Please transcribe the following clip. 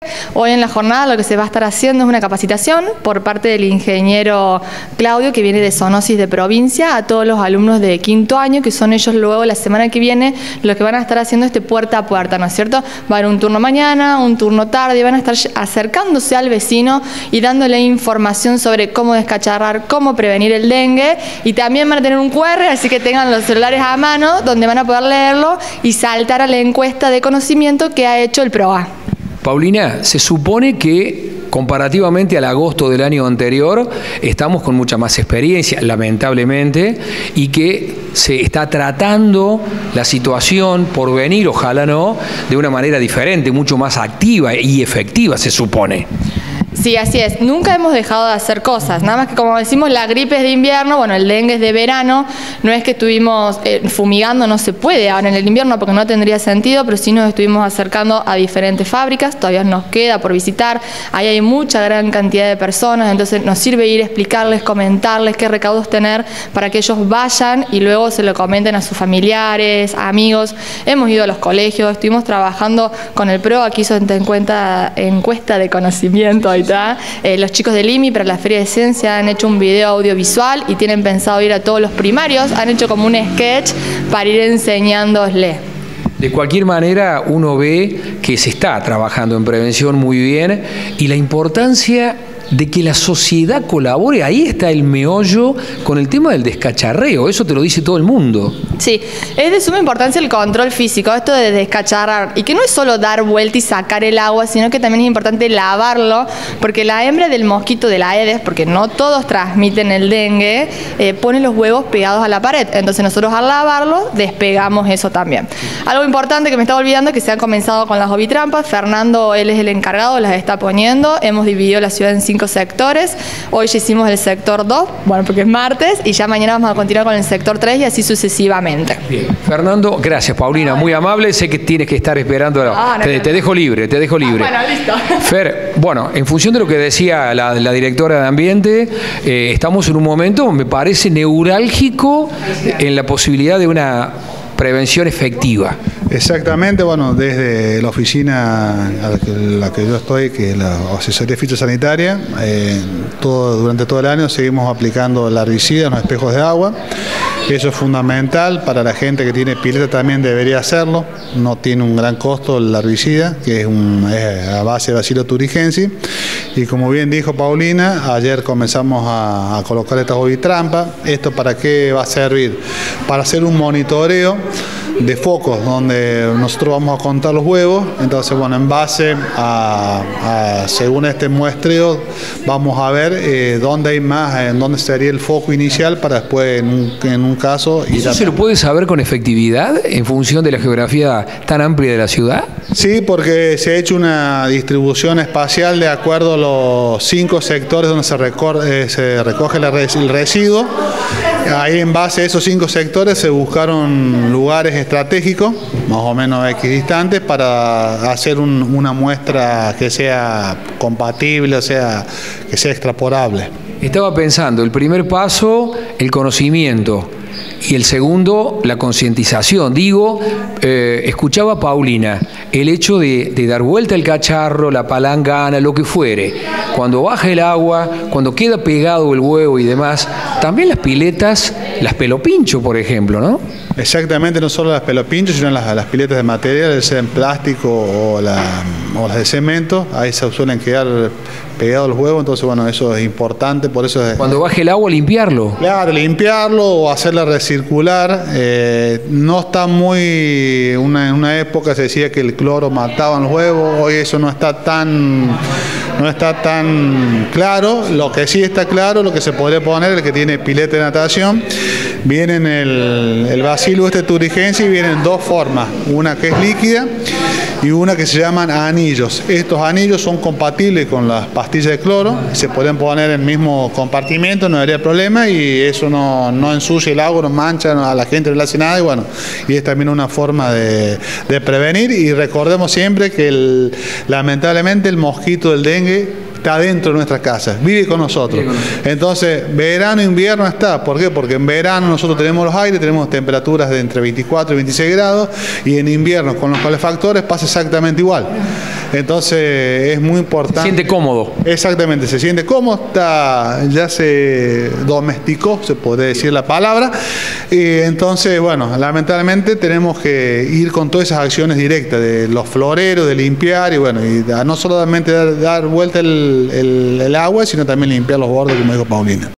Hoy en la jornada lo que se va a estar haciendo es una capacitación por parte del ingeniero Claudio, que viene de Zoonosis de provincia, a todos los alumnos de quinto año, que son ellos luego la semana que viene los que van a estar haciendo puerta a puerta, ¿no es cierto? Va a haber un turno mañana, un turno tarde, y van a estar acercándose al vecino y dándole información sobre cómo descacharrar, cómo prevenir el dengue, y también van a tener un QR, así que tengan los celulares a mano donde van a poder leerlo y saltar a la encuesta de conocimiento que ha hecho el PROA. Paulina, se supone que comparativamente al agosto del año anterior estamos con mucha más experiencia, lamentablemente, y que se está tratando la situación por venir, ojalá no, de una manera diferente, mucho más activa y efectiva, se supone. Sí, así es. Nunca hemos dejado de hacer cosas. Nada más que, como decimos, la gripe es de invierno, bueno, el dengue es de verano. No es que estuvimos fumigando, no se puede ahora en el invierno porque no tendría sentido, pero sí nos estuvimos acercando a diferentes fábricas. Todavía nos queda por visitar. Ahí hay mucha gran cantidad de personas, entonces nos sirve ir a explicarles, comentarles qué recaudos tener para que ellos vayan y luego se lo comenten a sus familiares, amigos. Hemos ido a los colegios, estuvimos trabajando con el PRO, aquí hizo encuesta de conocimiento. Ahí está. Los chicos del IMI para la Feria de Ciencia han hecho un video audiovisual y tienen pensado ir a todos los primarios, han hecho como un sketch para ir enseñándosle. De cualquier manera, uno ve que se está trabajando en prevención muy bien y la importancia de que la sociedad colabore, ahí está el meollo con el tema del descacharreo, eso te lo dice todo el mundo. Sí, es de suma importancia el control físico, esto de descacharrar, y que no es solo dar vuelta y sacar el agua, sino que también es importante lavarlo, porque la hembra del mosquito de la Aedes, porque no todos transmiten el dengue, pone los huevos pegados a la pared, entonces nosotros al lavarlo despegamos eso también. Algo importante que me estaba olvidando es que se han comenzado con las ovitrampas. Fernando, él es el encargado, las está poniendo, hemos dividido la ciudad en 5 sectores, hoy ya hicimos el sector 2, bueno, porque es martes, y ya mañana vamos a continuar con el sector 3 y así sucesivamente. Bien. Fernando, gracias Paulina, muy amable, sé que tienes que estar esperando, te dejo libre, te dejo libre. Bueno, listo. Fer, bueno, en función de lo que decía la directora de Ambiente, estamos en un momento, me parece, neurálgico en la posibilidad de una prevención efectiva. Exactamente, bueno, desde la oficina a la que yo estoy, que es la asesoría fitosanitaria, durante todo el año seguimos aplicando el herbicida en los espejos de agua. Eso es fundamental para la gente que tiene pileta, también debería hacerlo. No tiene un gran costo el herbicida, que es a base de Bacillus thuringiensis. Y como bien dijo Paulina, ayer comenzamos a colocar estas ovitrampas. ¿Esto para qué va a servir? Para hacer un monitoreo de focos donde nosotros vamos a contar los huevos. Entonces, bueno, en base según este muestreo vamos a ver dónde hay más, en dónde sería el foco inicial para después en un caso ir. ¿Eso se lo puede saber con efectividad en función de la geografía tan amplia de la ciudad? Sí, porque se ha hecho una distribución espacial de acuerdo a los 5 sectores donde se recoge el residuo. Ahí, en base a esos 5 sectores, se buscaron lugares estratégicos, más o menos equidistantes, para hacer una muestra que sea compatible, o sea, que sea extrapolable. Estaba pensando, el primer paso, el conocimiento, y el segundo, la concientización. Digo, escuchaba a Paulina, el hecho de dar vuelta el cacharro, la palangana, lo que fuere, cuando baja el agua, cuando queda pegado el huevo y demás, también las piletas, las pelopincho, por ejemplo, ¿no? Exactamente, no solo las pelopinchos, sino las piletas de material, sea en plástico o las de cemento, ahí se suelen quedar pegados los huevos, entonces bueno, eso es importante, por eso es... Cuando baje el agua, limpiarlo. Claro, limpiarlo o hacerla recircular. No está muy... En una época se decía que el cloro mataba los huevos, hoy eso no está tan claro. Lo que sí está claro, lo que se podría poner, el que tiene pileta de natación, viene en el Bacillus thuringiensis, vienen 2 formas, una que es líquida y una que se llaman anillos. Estos anillos son compatibles con las pastillas de cloro, se pueden poner en el mismo compartimento, no habría problema, y eso no ensucia el agua, no mancha, a la gente no le hace nada, y bueno, y es también una forma de prevenir. Y recordemos siempre que lamentablemente el mosquito del dengue está dentro de nuestras casas, vive con nosotros. Entonces, verano, invierno está. ¿Por qué? Porque en verano nosotros tenemos los aires, tenemos temperaturas de entre 24 y 26 grados, y en invierno con los calefactores pasa exactamente igual. Entonces es muy importante. Se siente cómodo. Exactamente, se siente cómodo, ya se domesticó, se podría decir la palabra. Y entonces, bueno, lamentablemente tenemos que ir con todas esas acciones directas de los floreros, de limpiar y bueno, y no solamente dar vuelta el agua, sino también limpiar los bordes, como dijo Paulina.